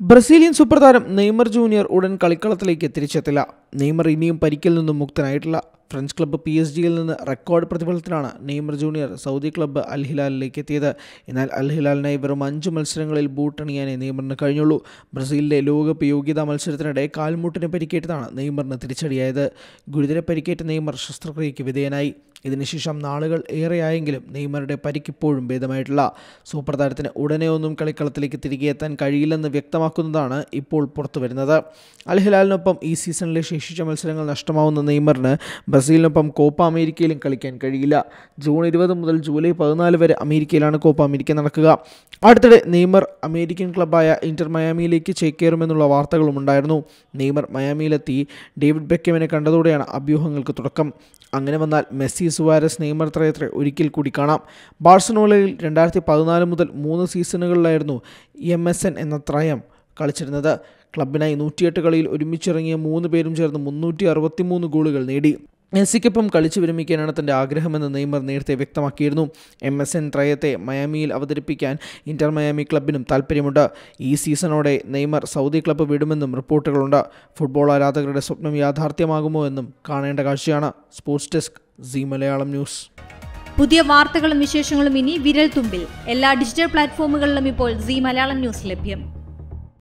Brazilian super താരം Neymar junior ഉടൻ കളിക്കളത്തിലേക്ക് തിരിച്ചെത്തില്ല. നെയ്മർ ഇനിയും പരിക്കിൽ നിന്നും മുക്തനായിട്ടില്ല. ഫ്രഞ്ച് ക്ലബ്ബ് PSG-യിൽ നിന്ന് റെക്കോർഡ് പ്രതിഫലത്തിലാണ് നെയ്മർ ജൂനിയർ സൗദി ക്ലബ്ബ് അൽ ഹിലാലിലേക്ക് എത്തിയത്. എന്നാൽ അൽ ഹിലാലിനായി വെറും 5 മത്സരങ്ങളിൽ ബൂട്ടണിയാനേ നെയ്മറിന് കഴിഞ്ഞുള്ളൂ. ബ്രസീലിലെ ലോകകപ്പ് യോഗ്യതാ മത്സരത്തിനിടെ കാൽമുട്ടിന് പരിക്കേറ്റതാണ് നെയ്മറിന് തിരിച്ചടിയായത്. ഗുരുതര പരിക്കേറ്റ നെയ്മർ ശസ്ത്രക്രിയയ്ക്ക് വിധേയനായി. ഇതിനുശേഷം നാളുകൾ ഏറെയായെങ്കിലും നെയ്മറുടെ പരിക്കിപ്പോഴും ഭേദമായിട്ടില്ല. സൂപ്പർ താരത്തിന് ഉടനെ ഒന്നും കളിക്കളത്തിലേക്ക് തിരികെ എത്താൻ കഴിയില്ലെന്ന് വ്യക്തമാക്കുന്നതാണ് ഇപ്പോൾ പുറത്തുവരുന്നത്. അൽ ഹിലാലിനൊപ്പം ഈ സീസണിലെ ശേഷിച്ച മത്സരങ്ങൾ നഷ്ടമാവുന്ന നെയ്മറിന് ബ്രസീലിനൊപ്പം കോപ്പ അമേരിക്കയിലും കളിക്കാൻ കഴിയില്ല. ജൂൺ 20 മുതൽ ജൂലൈ 14 വരെ അമേരിക്കയിലാണ് കോപ്പ അമേരിക്ക നടക്കുക. അടുത്തിടെ നെയ്മർ അമേരിക്കൻ ക്ലബ്ബായ ഇന്റർ മയാമിയിലേക്ക് ചേക്കേറുമെന്നുള്ള വാർത്തകളും ഉണ്ടായിരുന്നു. നെയ്മർ മയാമിയിലെത്തി ഡേവിഡ് ബെക്കമിനെ കണ്ടതോടെയാണ് അഭ്യൂഹങ്ങൾക്ക് തുടക്കം. അങ്ങനെ വന്നാൽ മെസ്സി, സുവാരസ്, നെയ്മർ ത്രയത്തെ ഒരിക്കൽ കൂടി കാണാം. ബാഴ്സലോണയിൽ 2014 മുതൽ 3 സീസണുകളിലായിരുന്നു MSN എന്ന ത്രയം കളിച്ചിരുന്നത്. ക്ലബിനായി 108 കളിയിൽ ഒരുമിച്ചിറങ്ങിയ 3 പേരും ചേർന്ന് 363 ഗോളുകൾ നേടി. മെസ്സിക്കൊപ്പം കളിച്ചു വിരമിക്കാനാണ് തൻ്റെ ആഗ്രഹമെന്ന് നെയ്മർ നേരത്തെ വ്യക്തമാക്കിയിരുന്നു. MSN ത്രയത്തെ മയാമിയിൽ അവതരിപ്പിക്കാൻ ഇന്റർ മയാമി ക്ലബിനും താൽപ്പര്യമുണ്ട്. ഈ സീസണോടെ നെയ്മർ സൗദി ക്ലബ്ബ് വിടുമെന്നും റിപ്പോർട്ടുകളുണ്ട്. ഫുട്ബോൾ ആരാധകരുടെ സ്വപ്നം യാഥാർത്ഥ്യമാകുമോ എന്നും കാണേണ്ട കാഴ്ചയാണ്. Sports desk, Zee Malayalam news. പുതിയ വാർത്തകളും വിശേഷങ്ങളും ഇനി വിരൽ തുമ്പിൽ. എല്ലാ ഡിജിറ്റൽ പ്ലാറ്റ്ഫോമുകളിലും ഇപ്പോൾ സീ മലയാളം ന്യൂസ് ലഭ്യം.